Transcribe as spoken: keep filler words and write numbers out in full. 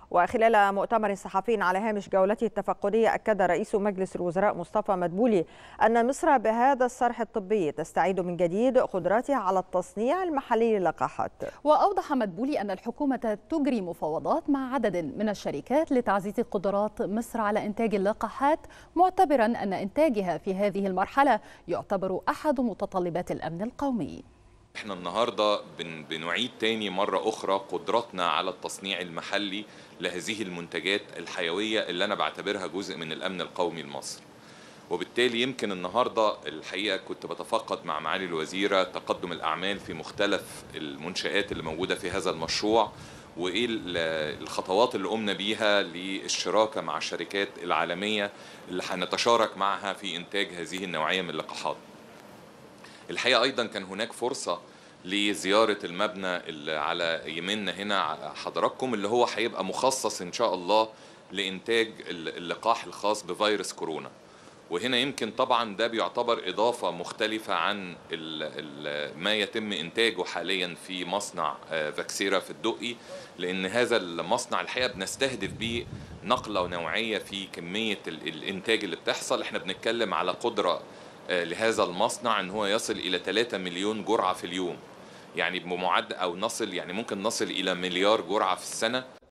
وخلال مؤتمر صحفي على هامش جولته التفقدية أكد رئيس مجلس الوزراء مصطفى مدبولي أن مصر بهذا الصرح الطبي تستعيد من جديد قدراتها على التصنيع المحلي للقاحات. وأوضح مدبولي أن الحكومة تجري مفاوضات مع عدد من الشركات لتعزيز قدرات مصر على إنتاج اللقاحات، معتبرا أن إنتاجها في هذه المرحلة يعتبر أحد متطلبات الأمن القومي. احنا النهارده بن بنعيد تاني مرة أخرى قدرتنا على التصنيع المحلي لهذه المنتجات الحيوية اللي أنا بعتبرها جزء من الأمن القومي لمصر. وبالتالي يمكن النهارده الحقيقة كنت بتفقد مع معالي الوزيرة تقدم الأعمال في مختلف المنشآت اللي موجودة في هذا المشروع، وإيه الخطوات اللي قمنا بيها للشراكة مع الشركات العالمية اللي هنتشارك معها في إنتاج هذه النوعية من اللقاحات. الحقيقة أيضا كان هناك فرصة لزيارة المبنى اللي على يميننا هنا حضراتكم، اللي هو هيبقى مخصص إن شاء الله لإنتاج اللقاح الخاص بفيروس كورونا. وهنا يمكن طبعا ده بيعتبر إضافة مختلفة عن ال ال ما يتم إنتاجه حاليا في مصنع فاكسيرا في الدقي، لأن هذا المصنع الحقيقة بنستهدف بيه نقلة نوعية في كمية الإنتاج اللي بتحصل. احنا بنتكلم على قدرة لهذا المصنع ان هو يصل الى ثلاثة مليون جرعة في اليوم، يعني بمعدل او نصل يعني ممكن نصل الى مليار جرعة في السنة.